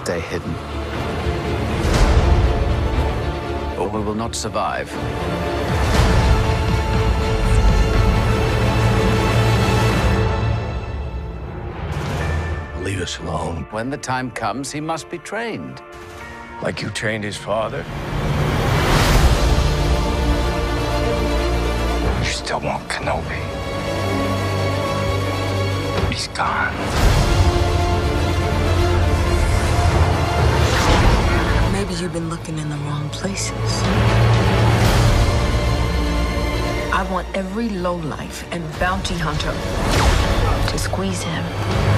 stay hidden, or we will not survive. Leave us alone. When the time comes, he must be trained. Like you trained his father? You still want Kenobi. He's gone. Maybe you've been looking in the wrong places. I want every lowlife and bounty hunter to squeeze him.